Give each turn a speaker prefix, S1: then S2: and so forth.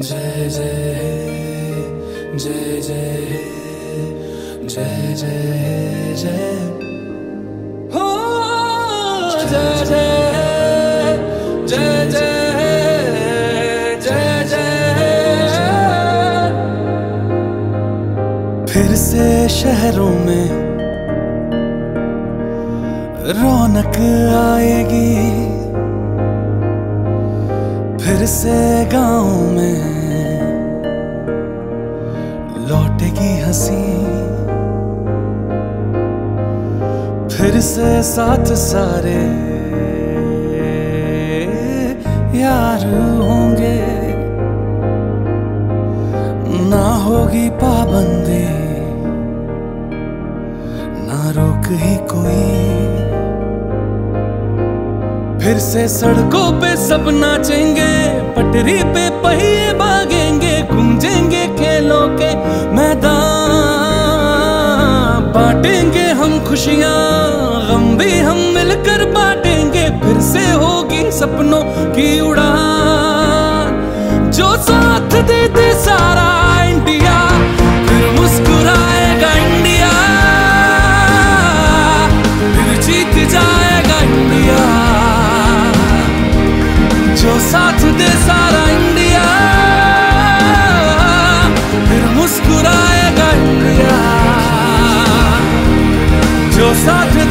S1: जय जय हे जय जय हे जय जय जय हो जय जय जय जय जय फिर से शहरों में रौनक आएगी, फिर से गाँव में लौटेगी हंसी, फिर से साथ सारे यार होंगे, ना होगी पाबंदी ना रोक ही कोई, फिर से सड़कों पे सब नाचेंगे, पटरी पे पहिए भागेंगे, गूंजेंगे खेलों के मैदान, बांटेंगे हम खुशियां गम भी हम मिलकर बांटेंगे, फिर से होगी सपनों की उड़ान। जो साथ दे दे सारा इंडिया, फिर मुस्कुराएगा इंडिया, फिर जीत जाएगा इंडिया। जो साथ दे सारा इंडिया, फिर मुस्कुराएगा इंडिया। जो साथ